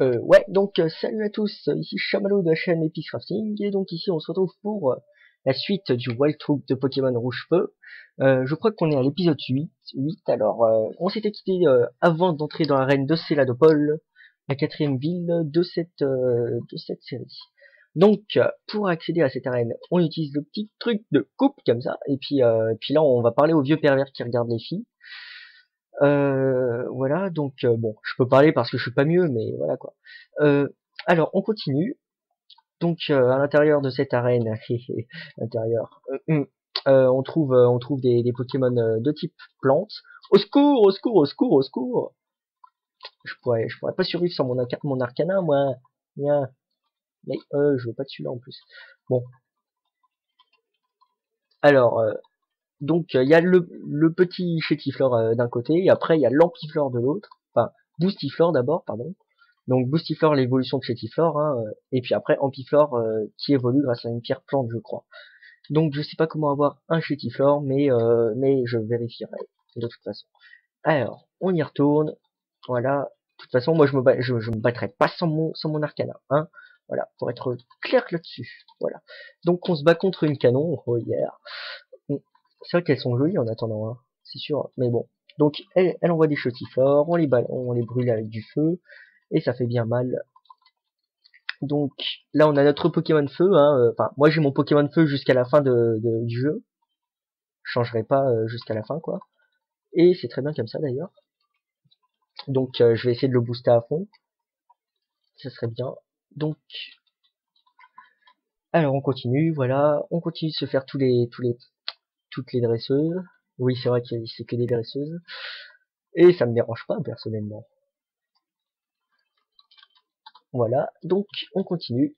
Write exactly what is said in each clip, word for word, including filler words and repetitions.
Euh, ouais, donc euh, salut à tous, euh, ici Chamallow de la chaîne Epic Crafting, et donc ici on se retrouve pour euh, la suite du Wild Troop de Pokémon Rouge Feu. Euh, je crois qu'on est à l'épisode huit, huit, alors euh, on s'était quitté euh, avant d'entrer dans l'arène de Céladopol, la quatrième ville de cette, euh, de cette série. Donc euh, pour accéder à cette arène, on utilise le petit truc de coupe comme ça, et puis, euh, et puis là on va parler aux vieux pervers qui regardent les filles. Euh, voilà, donc euh, bon, je peux parler parce que je suis pas mieux, mais voilà quoi. Euh, alors, on continue. Donc, euh, à l'intérieur de cette arène, intérieur, euh, hum, euh, on trouve, euh, on trouve des, des Pokémon euh, de type plante. Au secours, au secours, au secours, au secours. Je pourrais, je pourrais pas survivre sans mon, arca mon Arcana, moi. Bien. Mais euh, je veux pas de celui-là en plus. Bon. Alors, euh, donc il y a le, le petit Chétiflore euh, d'un côté, et après il y a l'Ampiflore de l'autre. Enfin, Boostiflore d'abord, pardon. Donc Boostiflore, l'évolution de Chétiflore, hein, euh, et puis après Ampiflore euh, qui évolue grâce à une pierre plante, je crois. Donc je sais pas comment avoir un Chétiflore, mais euh, mais je vérifierai de toute façon. Alors, on y retourne. Voilà. De toute façon, moi je me bats, je, je me battrai pas sans mon sans mon Arcana, hein. Voilà, pour être clair là-dessus. Voilà. Donc on se bat contre une canon. Oh yeah. C'est vrai qu'elles sont jolies en attendant, hein. C'est sûr. Mais bon. Donc elle, elle envoie des Chétiflores, on les balle, on les brûle avec du feu, et ça fait bien mal. Donc là on a notre Pokémon feu, hein. Enfin moi j'ai mon Pokémon feu jusqu'à la fin de, de- du jeu. Je changerai pas euh, jusqu'à la fin quoi. Et c'est très bien comme ça d'ailleurs. Donc euh, je vais essayer de le booster à fond. Ça serait bien. Donc alors on continue, voilà. On continue de se faire tous les tous les toutes les dresseuses. Oui c'est vrai que c'est que des dresseuses. Et ça me dérange pas personnellement. Voilà, donc on continue.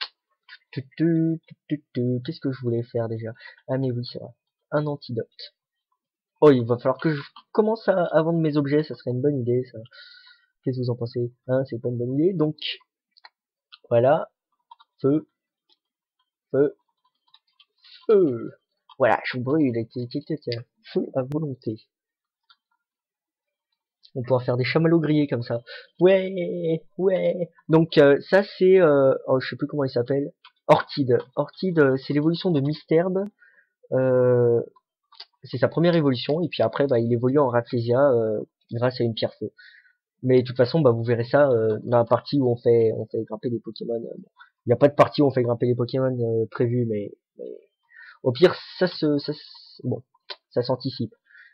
Qu'est-ce que je voulais faire déjà? Ah mais oui c'est vrai. Un antidote. Oh, il va falloir que je commence à, à vendre mes objets, ça serait une bonne idée, ça. Qu'est-ce que vous en pensez? Hein, c'est pas une bonne idée. Donc, voilà. Feu, feu, feu. Voilà, je brûle. Feu à volonté. On pourra faire des chamallows grillés comme ça. Ouais, ouais. Donc, euh, ça, c'est... Euh, oh, je sais plus comment il s'appelle. Orchid. Orchid, euh, c'est l'évolution de Misterbe. Euh, c'est sa première évolution. Et puis après, bah, il évolue en Rafflesia euh, grâce à une pierre feu. Mais de toute façon, bah, vous verrez ça euh, dans la partie où on fait, on fait grimper des Pokémon. Euh, bon. Il n'y a pas de partie où on fait grimper les Pokémon euh, prévue, mais, mais au pire, ça se, ça, se- bon, ça s'anticipe.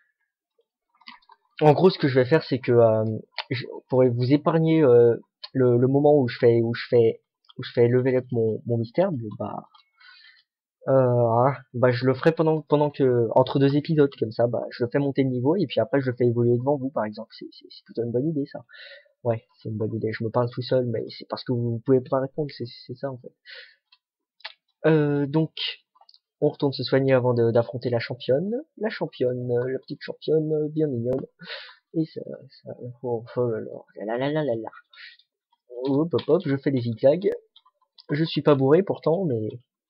En gros, ce que je vais faire, c'est que euh, je, pour vous épargner euh, le, le moment où je fais, où je fais, où je fais level up mon, mon mystère, bah, euh, bah, je le ferai pendant, pendant que, entre deux épisodes, comme ça, bah, je le fais monter de niveau et puis après, je le fais évoluer devant vous, par exemple. C'est, c'est, c'est plutôt une bonne idée, ça. Ouais, c'est une bonne idée. Je me parle tout seul, mais c'est parce que vous pouvez pas répondre, c'est c'est ça en fait. Euh, donc, on retourne se soigner avant d'affronter la championne. La championne, euh, la petite championne euh, bien mignonne. Et ça, ça oh, oh là là, là là là là là. Hop hop hop, je fais des zigzags. Je suis pas bourré pourtant, mais...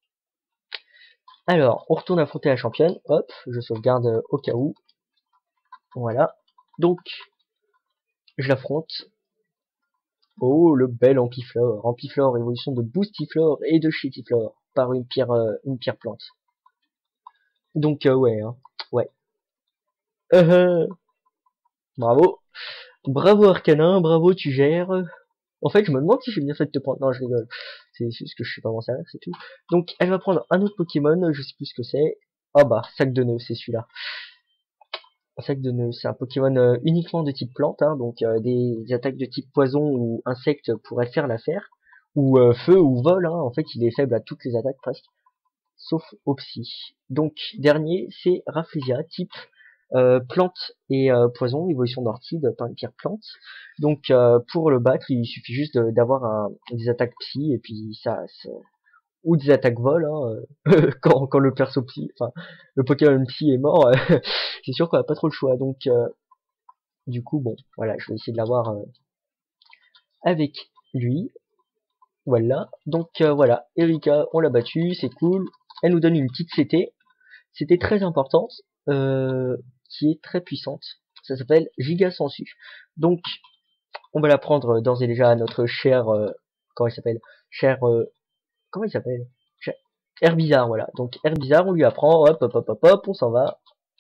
Alors, on retourne affronter la championne. Hop, je sauvegarde euh, au cas où. Voilà. Donc, je l'affronte. Oh, le bel Ampiflore. Ampiflore, évolution de Boostiflore et de Chétiflore par une pierre, euh, une pierre plante. Donc, euh, ouais, hein. Ouais. Euh, euh, bravo. Bravo Arcanin, bravo, tu gères. En fait, je me demande si j'ai bien fait de te prendre. Non, je rigole. C'est juste que je sais pas m'en servir, c'est tout. Donc, elle va prendre un autre Pokémon, je sais plus ce que c'est. Ah bah, sac de nœuds, c'est celui-là. Sac de nœuds, c'est un Pokémon euh, uniquement de type plante, hein, donc euh, des attaques de type poison ou insecte pourraient faire l'affaire. Ou euh, feu ou vol, hein, en fait, il est faible à toutes les attaques presque. Sauf au psy. Donc, dernier, c'est Rafflesia, type euh, plante et euh, poison, évolution d'orchide par une pierre plante. Donc euh, pour le battre, il suffit juste d'avoir un, des attaques psy et puis ça, ça ou des attaques vol, hein, euh, quand, quand le perso psy, enfin le Pokémon psy est mort, euh, c'est sûr qu'on a pas trop le choix. Donc euh, du coup bon, voilà, je vais essayer de l'avoir euh, avec lui. Voilà. Donc euh, voilà, Erika, on l'a battu, c'est cool. Elle nous donne une petite C T. C'était très importante, euh, qui est très puissante. Ça s'appelle Giga Sensu. Donc on va la prendre d'ores et déjà à notre cher, euh, comment il s'appelle, cher, euh, comment il s'appelle, cher, Herbizarre, voilà. Donc Herbizarre, on lui apprend, hop, hop, hop, hop, hop, on s'en va.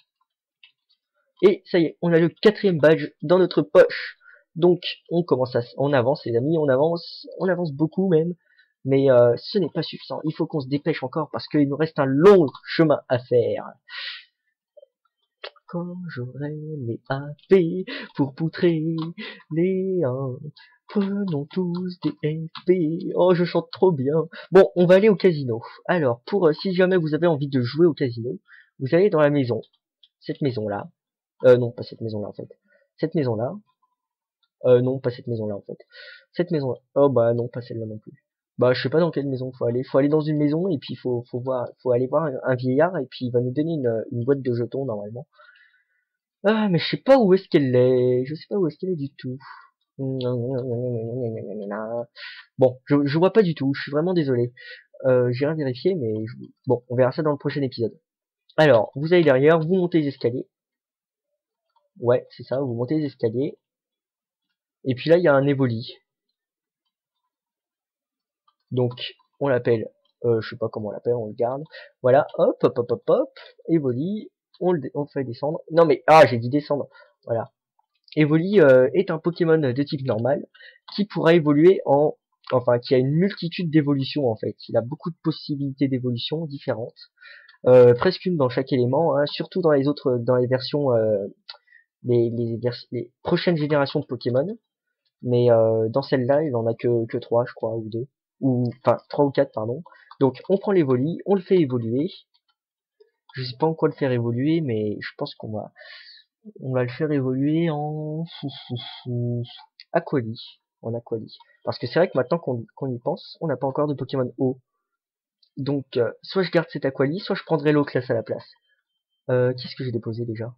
Et ça y est, on a le quatrième badge dans notre poche. Donc on commence à, on avance les amis, on avance, on avance beaucoup même. Mais euh, ce n'est pas suffisant, il faut qu'on se dépêche encore parce qu'il nous reste un long chemin à faire. Quand j'aurai les A P pour poutrer les uns, prenons tous des F P. Oh, je chante trop bien. Bon, on va aller au casino. Alors, pour euh, si jamais vous avez envie de jouer au casino, vous allez dans la maison. Cette maison-là. Euh, non, pas cette maison-là, en fait. Cette maison-là. Euh, non, pas cette maison-là, en fait. Cette maison-là. Oh, bah non, pas celle-là non plus. Bah, je sais pas dans quelle maison faut aller. Faut aller dans une maison et puis faut, faut voir, faut aller voir un, un vieillard et puis il va nous donner une, une boîte de jetons, normalement. Ah, mais je sais pas où est-ce qu'elle est. Je sais pas où est-ce qu'elle est du tout. Bon, je, je vois pas du tout. Je suis vraiment désolé. Euh, j'irai vérifier, mais je- bon, on verra ça dans le prochain épisode. Alors, vous allez derrière, vous montez les escaliers. Ouais, c'est ça, vous montez les escaliers. Et puis là, il y a un Evoli. Donc, on l'appelle, euh, je sais pas comment on l'appelle, on le garde. Voilà, hop, hop, hop, hop, hop, Evoli. On le, on le fait descendre. Non mais, ah, j'ai dit descendre. Voilà. Evoli euh, est un Pokémon de type normal qui pourra évoluer en, enfin, qui a une multitude d'évolutions en fait. Il a beaucoup de possibilités d'évolution différentes, euh, presque une dans chaque élément, hein, surtout dans les autres, dans les versions, euh, les, les, vers les prochaines générations de Pokémon. Mais euh, dans celle-là, il en a que que trois, je crois, ou deux, ou enfin trois ou quatre, pardon. Donc on prend l'Evoli, on le fait évoluer. Je sais pas en quoi le faire évoluer, mais je pense qu'on va on va le faire évoluer en Aquali. En Aquali. Parce que c'est vrai que maintenant qu'on qu'on y pense, on n'a pas encore de Pokémon eau. Donc, euh, soit je garde cet Aquali, soit je prendrai l'eau classe à la place. Euh, qu'est-ce que j'ai déposé déjà?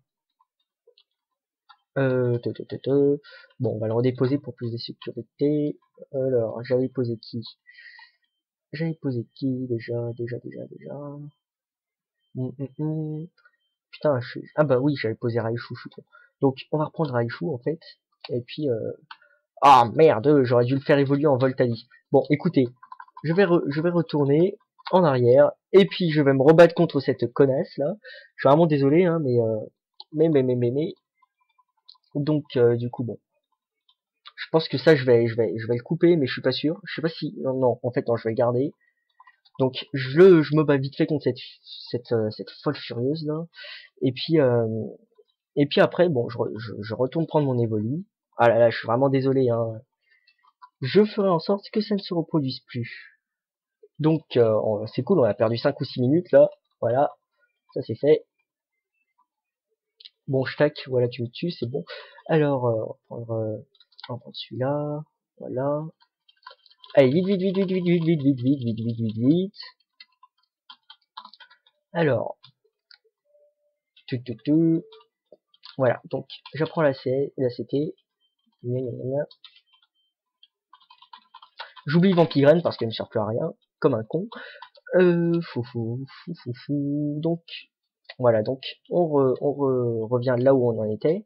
Euh, te, te, te, te. Bon, on va le redéposer pour plus de sécurité. Alors, j'avais posé qui? J'avais posé qui déjà, déjà, déjà, déjà. Hum, hum, hum. Putain, je suis... Ah bah oui, j'avais posé Raichu, je suis con. Donc, on va reprendre Raichu, en fait. Et puis, euh, ah merde, j'aurais dû le faire évoluer en Voltali. Bon, écoutez, je vais, re- je vais retourner en arrière, et puis je vais me rebattre contre cette connasse là. Je suis vraiment désolé, hein, mais euh, mais mais mais mais mais. Donc euh, du coup bon, je pense que ça je vais je vais je vais le couper, mais je suis pas sûr. Je sais pas si non non, en fait non, je vais le garder. Donc je le je me bats vite fait contre cette cette euh, cette folle furieuse là, et puis euh, et puis après bon, je, re- je je retourne prendre mon Evoli. Ah là là, je suis vraiment désolé, hein. Je ferai en sorte que ça ne se reproduise plus. Donc euh, on- c'est cool, on a perdu cinq ou six minutes là. Voilà, ça c'est fait. Bon, je tac, voilà, tu me tues, c'est bon. Alors, euh, on va prendre, euh, on va prendre celui-là. Voilà. Allez, vite, vite, vite, vite, vite, vite, vite, vite, vite, vite, vite, vite, vite. Alors, tu, tu, tu. Voilà, donc j'apprends la C, la C T. Gna, gna, gna. J'oublie Vampigraine parce qu'elle ne sert plus à rien, comme un con. Euh, fou, fou, fou, fou, fou. Donc, voilà, donc on, re, on re, revient là où on en était.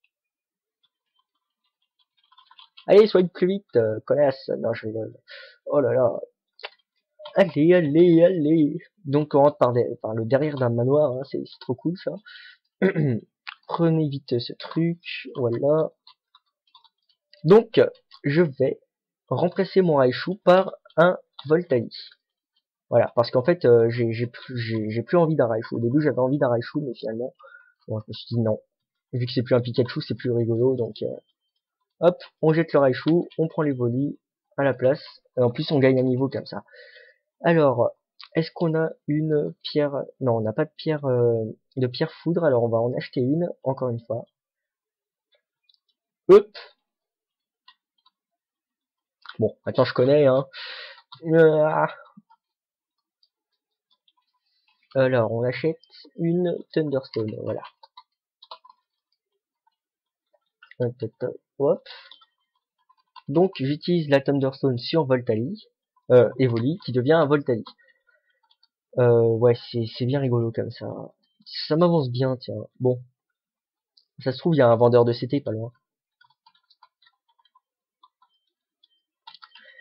Allez, soigne plus vite, euh, connasse. Non, je rigole. Oh là là. Allez, allez, allez. Donc on rentre par, des, par le derrière d'un manoir, hein, c'est trop cool ça. Prenez vite ce truc, voilà. Donc, je vais remplacer mon Raichu par un Voltali. Voilà, parce qu'en fait, euh, j'ai j'ai plus, j'ai- j'ai plus envie d'un Raichu. Au début, j'avais envie d'un Raichu, mais finalement, bon, je me suis dit non. Vu que c'est plus un Pikachu, c'est plus rigolo, donc euh, hop, on jette le Raichu, on prend les volis à la place. Et en plus, on gagne un niveau comme ça. Alors, est-ce qu'on a une pierre? Non, on n'a pas de pierre euh, de pierre foudre, alors on va en acheter une, encore une fois. Hop. Bon, maintenant je connais, hein. Ah. Alors, on achète une Thunderstone, voilà. Hop. Donc, j'utilise la Thunderstone sur Voltali, euh, Evoli, qui devient un Voltali. Euh, ouais, c'est c'est bien rigolo comme ça. Ça m'avance bien, tiens. Bon, ça se trouve, il y a un vendeur de C T pas loin.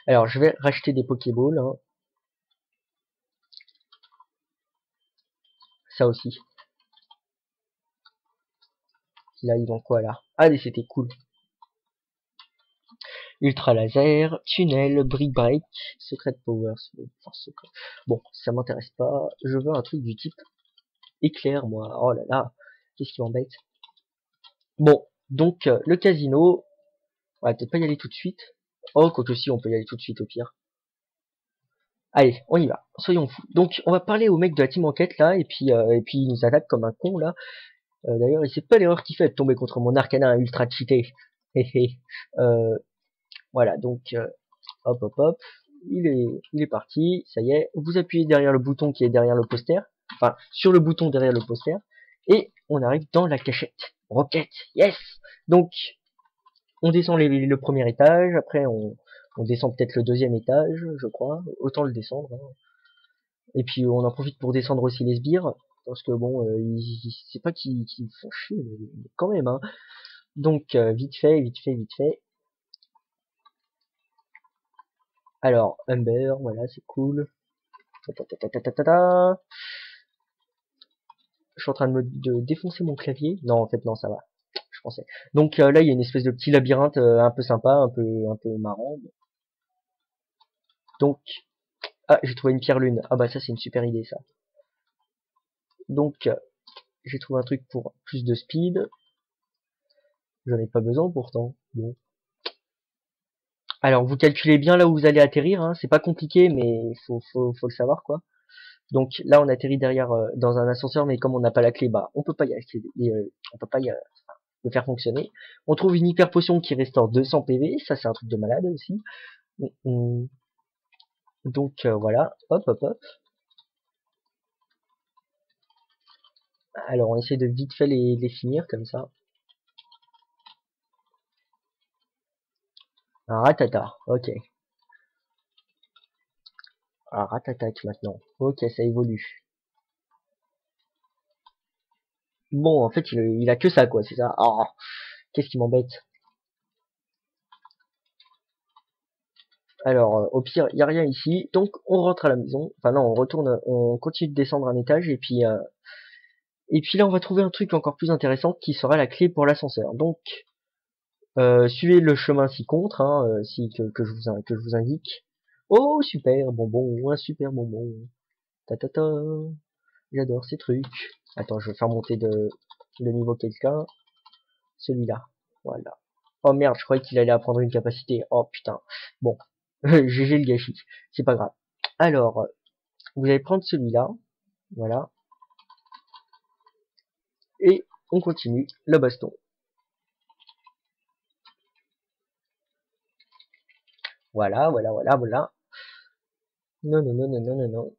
Alors, je vais racheter des Pokéballs, hein. Ça aussi. Là, ils ont quoi, là? Allez, c'était cool. Ultra laser, tunnel, brick break, secret power, force secret. Bon, ça m'intéresse pas. Je veux un truc du type éclair, moi. Oh là là, qu'est-ce qui m'embête? Bon, donc, euh, le casino. On va peut-être pas y aller tout de suite. Oh, quoique si, on peut y aller tout de suite au pire. Allez, on y va. Soyons fous. Donc, on va parler au mec de la team enquête, là, et puis, euh, et puis il nous attaque comme un con, là. Euh, D'ailleurs, il sait pas l'erreur qu'il fait de tomber contre mon Arcana ultra cheaté. euh, voilà, donc, euh, hop, hop, hop. Il est, il est parti. Ça y est. Vous appuyez derrière le bouton qui est derrière le poster. Enfin, sur le bouton derrière le poster. Et on arrive dans la cachette. Rocket. Yes! Donc, on descend les, le premier étage. Après, on, on descend peut-être le deuxième étage, je crois. Autant le descendre. Hein. Et puis, on en profite pour descendre aussi les sbires. Parce que bon, euh, c'est pas qu'ils qu font chier, mais quand même. Hein. Donc, euh, vite fait, vite fait, vite fait. Alors, Humber, voilà, c'est cool. Ta, ta, ta, ta, ta, ta, ta. Je suis en train de me de défoncer mon clavier. Non, en fait, non, ça va. Je pensais. Donc euh, là, il y a une espèce de petit labyrinthe euh, un peu sympa, un peu, un peu marrant. Donc, ah, j'ai trouvé une pierre lune. Ah bah ça, c'est une super idée, ça. Donc, euh, j'ai trouvé un truc pour plus de speed. J'en ai pas besoin pourtant. Bon. Alors, vous calculez bien là où vous allez atterrir. Hein. C'est pas compliqué, mais faut, faut, faut le savoir, quoi. Donc là, on atterrit derrière euh, dans un ascenseur, mais comme on n'a pas la clé, bah, on peut pas y accéder. Euh, on peut pas y, le faire fonctionner. On trouve une hyper potion qui restaure deux cents P V, ça c'est un truc de malade aussi. Donc euh, voilà, hop hop hop. Alors on essaie de vite fait les, les finir comme ça. Un ratata, ok. Un ratatac maintenant. Ok, ça évolue. Bon, en fait, il, il a que ça, quoi, c'est ça. Oh, qu'est-ce qui m'embête. Alors, euh, au pire, il n'y a rien ici. Donc, on rentre à la maison. Enfin non, on retourne, on continue de descendre un étage. Et puis, euh, et puis là, on va trouver un truc encore plus intéressant qui sera la clé pour l'ascenseur. Donc, euh, suivez le chemin ci-contre, hein, euh, si, que, que, je vous, que je vous indique. Oh, super bonbon, un super bonbon. Ta ta ta. J'adore ces trucs. Attends, je vais faire monter de, de niveau quelqu'un. Celui-là. Voilà. Oh merde, je croyais qu'il allait apprendre une capacité. Oh putain. Bon. G G le gâchis. C'est pas grave. Alors, vous allez prendre celui-là. Voilà. Et on continue le baston. Voilà, voilà, voilà, voilà. Non, non, non, non, non, non, non.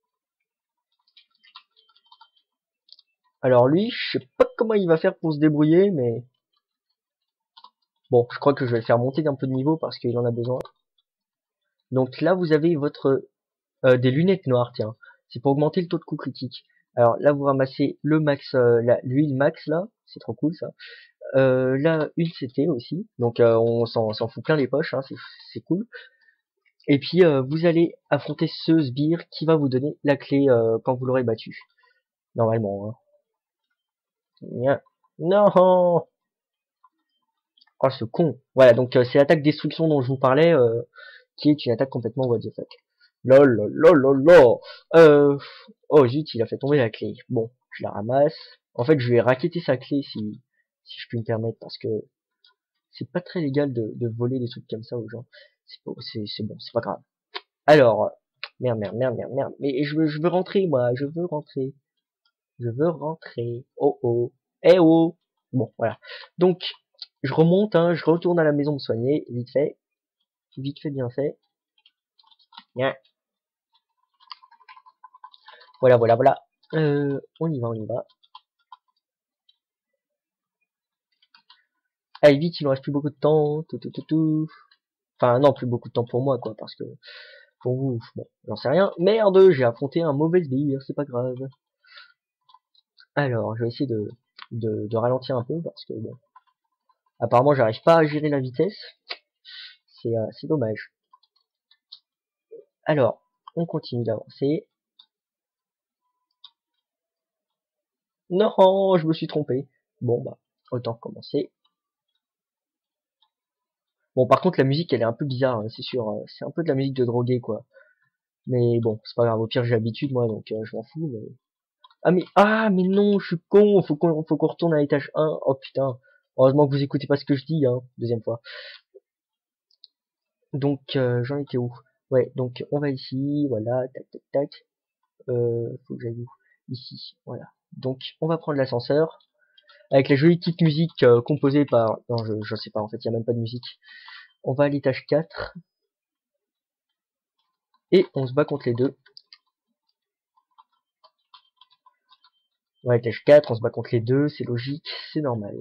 Alors lui, je sais pas comment il va faire pour se débrouiller, mais... Bon, je crois que je vais le faire monter d'un peu de niveau parce qu'il en a besoin. Donc là, vous avez votre euh, des lunettes noires, tiens. C'est pour augmenter le taux de coup critique. Alors là, vous ramassez le max, euh, l'huile max là, c'est trop cool ça. Euh, là, une C T aussi, donc euh, on s'en fout plein les poches, hein, c'est cool. Et puis euh, vous allez affronter ce sbire qui va vous donner la clé euh, quand vous l'aurez battu. Normalement. Hein. Non. Oh ce con. Voilà, donc euh, c'est l'attaque destruction dont je vous parlais, euh, qui est une attaque complètement what the fuck. Lol, lol, lol, lol. Euh... Oh zut, il a fait tomber la clé. Bon, je la ramasse. En fait, je vais raqueter sa clé si, si je puis me permettre, parce que c'est pas très légal de, de voler des trucs comme ça aux gens. C'est bon, c'est bon, c'est pas grave. Alors, merde, merde, merde, merde, merde. Mais je veux, je veux rentrer, moi, je veux rentrer. Je veux rentrer. Oh oh. Eh oh. Bon, voilà. Donc, je remonte, hein, je retourne à la maison me soigner, vite fait. Vite fait, bien fait. Bien. Voilà, voilà, voilà. Euh, on y va, on y va. Allez, vite, il nous reste plus beaucoup de temps. Tout, tout, tout, tout. Enfin, non, plus beaucoup de temps pour moi, quoi, parce que pour vous, bon, j'en sais rien. Merde, j'ai affronté un mauvais sbire, c'est pas grave. Alors, je vais essayer de, de, de ralentir un peu, parce que, bon, apparemment, j'arrive pas à gérer la vitesse. C'est euh, dommage. Alors, on continue d'avancer. Non, je me suis trompé. Bon, bah, autant recommencer. Bon, par contre, la musique, elle est un peu bizarre, hein, c'est sûr. euh, C'est un peu de la musique de drogué, quoi. Mais bon, c'est pas grave. Au pire, j'ai l'habitude, moi, donc euh, je m'en fous. Mais ah, mais ah, mais non, je suis con. Faut qu'on, faut qu'on retourne à l'étage un. Oh putain. Heureusement que vous écoutez pas ce que je dis, hein. Deuxième fois. Donc, euh, j'en étais où? Ouais, donc on va ici, voilà, tac, tac, tac. Euh, faut que j'aille où? Ici, voilà. Donc, on va prendre l'ascenseur avec la jolie petite musique euh, composée par... Non, je, je sais pas, en fait, il y a même pas de musique. On va à l'étage quatre et on se bat contre les deux. Ouais, étage quatre, on se bat contre les deux, c'est logique, c'est normal.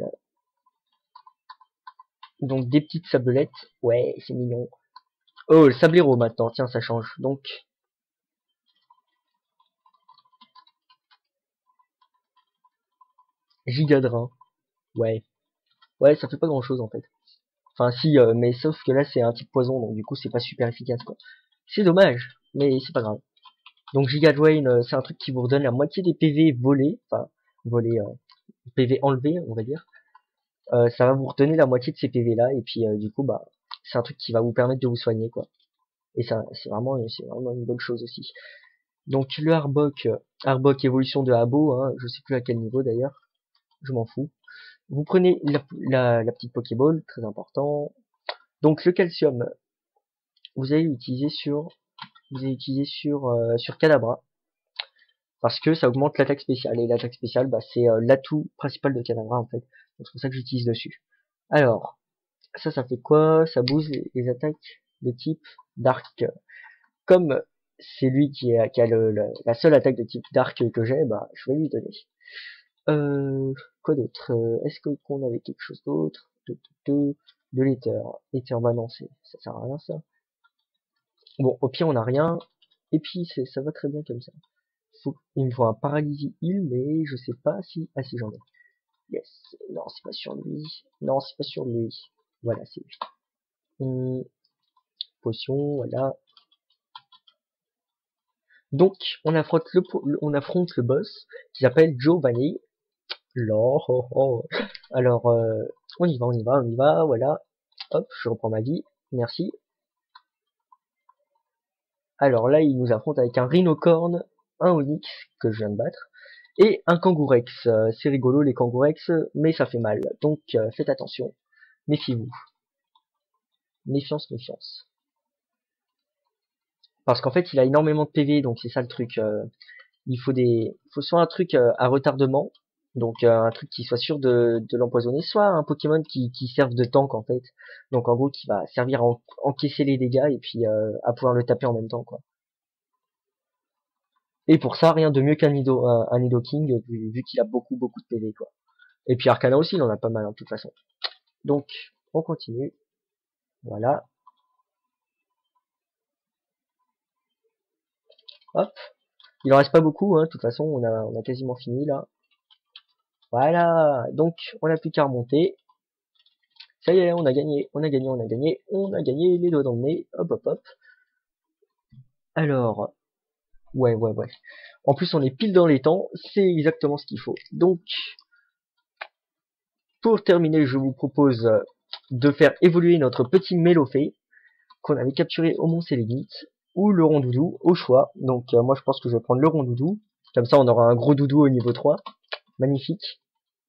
Donc, des petites sablettes, ouais, c'est mignon. Oh, le sablero maintenant, tiens, ça change. Donc, gigadrin, ouais. Ouais, ça fait pas grand chose en fait. Enfin si, euh, mais sauf que là c'est un type poison, donc du coup c'est pas super efficace quoi. C'est dommage, mais c'est pas grave. Donc Giga Drain, euh, c'est un truc qui vous redonne la moitié des P V volés, enfin volés, euh, P V enlevés on va dire. Euh, ça va vous redonner la moitié de ces P V là, et puis euh, du coup bah c'est un truc qui va vous permettre de vous soigner quoi. Et ça c'est vraiment, c'est vraiment une bonne chose aussi. Donc le Arbok, euh, Arbok évolution de Abo, hein, je sais plus à quel niveau d'ailleurs, je m'en fous. Vous prenez la, la, la petite Pokéball, très important. Donc le calcium, vous allez l'utiliser sur, vous allez l'utiliser sur, euh, sur Kadabra, parce que ça augmente l'attaque spéciale. Et l'attaque spéciale, bah, c'est euh, l'atout principal de Kadabra en fait. Donc c'est pour ça que j'utilise dessus. Alors, ça, ça fait quoi? Ça booste les, les attaques de type Dark. Comme c'est lui qui a, qui a le, le, la seule attaque de type Dark que j'ai, bah je vais lui donner. Euh, quoi d'autre? euh, Est-ce que qu'on avait quelque chose d'autre? De, de, de, de l'éther. L'éther, bah non, ça sert à rien ça. Bon, au pire on a rien. Et puis ça va très bien comme ça. Faut, il me faut un paralysie heal, mais je sais pas si... Ah si j'en ai. Yes. Non, c'est pas sur lui. Non, c'est pas sur lui. Voilà, c'est lui. Hum, potion, voilà. Donc, on affronte le, on affronte le boss qui s'appelle Giovanni. Lord, oh, oh. Alors, euh, on y va, on y va, on y va, voilà. Hop, je reprends ma vie. Merci. Alors là, il nous affronte avec un rhinocorne, un onyx que je viens de battre, et un kangourex. Euh, c'est rigolo les kangourex, mais ça fait mal. Donc euh, faites attention. Méfiez-vous. Méfiance, méfiance. Parce qu'en fait, il a énormément de P V, donc c'est ça le truc. Euh, il faut des, il faut soit un truc euh, à retardement, donc euh, un truc qui soit sûr de, de l'empoisonner, soit un Pokémon qui, qui serve de tank en fait. Donc en gros, qui va servir à en, encaisser les dégâts et puis euh, à pouvoir le taper en même temps, quoi. Et pour ça, rien de mieux qu'un Nido, un, un Nidoking, vu, vu qu'il a beaucoup beaucoup de P V, quoi. Et puis Arcana aussi, il en a pas mal, hein, de toute façon. Donc, on continue. Voilà. Hop. Il en reste pas beaucoup, hein, de toute façon, on a, on a quasiment fini, là. Voilà. Donc, on n'a plus qu'à remonter. Ça y est, on a gagné, on a gagné, on a gagné, on a gagné les doigts dans le nez. Hop, hop, hop. Alors, ouais, ouais, ouais. En plus, on est pile dans les temps, c'est exactement ce qu'il faut. Donc, pour terminer, je vous propose de faire évoluer notre petit Mélofée qu'on avait capturé au Mont Sélénite, ou le rondoudou, au choix. Donc euh, moi je pense que je vais prendre le rondoudou, comme ça on aura un gros doudou au niveau trois. Magnifique.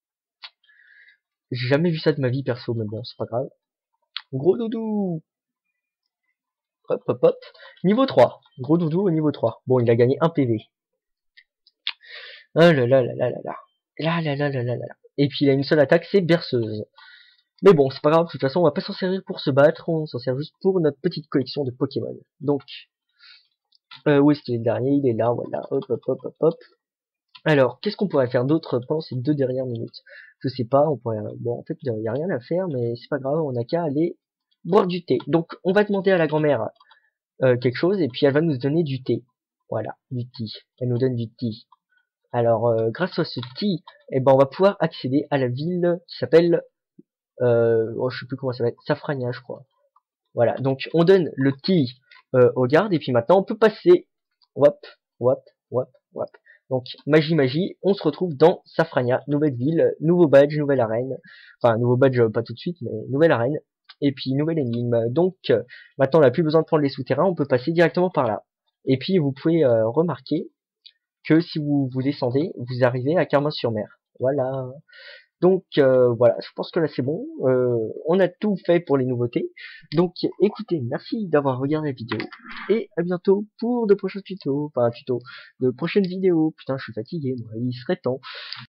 J'ai jamais vu ça de ma vie perso, mais bon, c'est pas grave. Gros doudou. Hop, hop, hop. Niveau trois. Gros doudou au niveau trois. Bon, il a gagné un P V. Ah là là là là là là. Là là là là là là. Et puis il a une seule attaque, c'est berceuse. Mais bon, c'est pas grave, de toute façon, on va pas s'en servir pour se battre, on s'en sert juste pour notre petite collection de Pokémon. Donc, euh, où est-ce qu'il est le dernier? Il est là, voilà, hop, hop, hop, hop, hop. Alors, qu'est-ce qu'on pourrait faire d'autre pendant ces deux dernières minutes? Je sais pas, on pourrait... Bon, en fait, il n'y a rien à faire, mais c'est pas grave, on a qu'à aller boire du thé. Donc, on va demander à la grand-mère euh, quelque chose, et puis elle va nous donner du thé. Voilà, du thé. Elle nous donne du thé. Alors, euh, grâce à ce thé, eh ben, on va pouvoir accéder à la ville qui s'appelle... Euh, oh, je sais plus comment ça va être, Safrania, je crois. Voilà, donc on donne le thé euh, au garde, et puis maintenant on peut passer. Hop, hop, hop, hop. Donc magie, magie, on se retrouve dans Safrania, nouvelle ville, nouveau badge, nouvelle arène. Enfin, nouveau badge pas tout de suite, mais nouvelle arène. Et puis nouvelle énigme. Donc euh, maintenant on n'a plus besoin de prendre les souterrains, on peut passer directement par là. Et puis vous pouvez euh, remarquer que si vous vous descendez, vous arrivez à Carmin-sur-Mer. Voilà. Donc euh, voilà, je pense que là c'est bon. Euh, on a tout fait pour les nouveautés. Donc écoutez, merci d'avoir regardé la vidéo. Et à bientôt pour de prochains tutos. Enfin tutos, de prochaines vidéos. Putain, je suis fatigué, moi, il serait temps.